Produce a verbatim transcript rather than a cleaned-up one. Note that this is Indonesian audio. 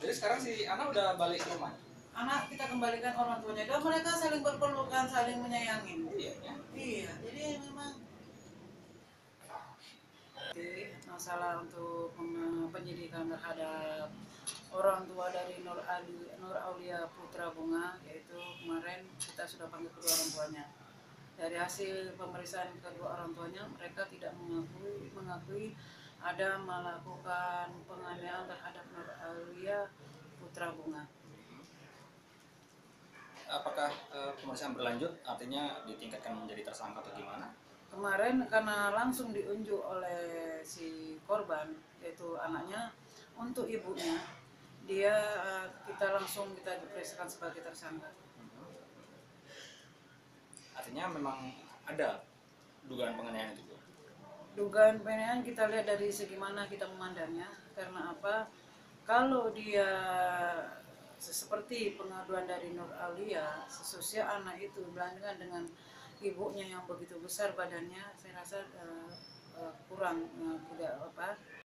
Jadi sekarang si anak udah balik ke rumah? Anak kita kembalikan orang tuanya, dan mereka saling berpelukan, saling menyayangi. Iya, ya. Iya, jadi memang masalah untuk penyidikan terhadap orang tua dari Nur Ali, Nur Aulia Putra Bunga, yaitu kemarin kita sudah panggil kedua orang tuanya. Dari hasil pemeriksaan kedua orang tuanya, mereka tidak mengakui mengakui ada melakukan penganiayaan terhadap Nur Aulia Putra Bunga. Apakah uh, pemeriksaan berlanjut, artinya ditingkatkan menjadi tersangka atau gimana? Kemarin karena langsung diunjuk oleh si korban, yaitu anaknya, untuk ibunya, dia kita langsung kita diperiksakan sebagai tersangka. Artinya memang ada dugaan penganiayaan itu? Dugaan penganiayaan kita lihat dari segi mana kita memandangnya. Karena apa? Kalau dia seperti pengaduan dari Nur Aulia, seusia anak itu dibandingkan dengan ibunya yang begitu besar badannya, saya rasa uh, uh, kurang uh, tidak apa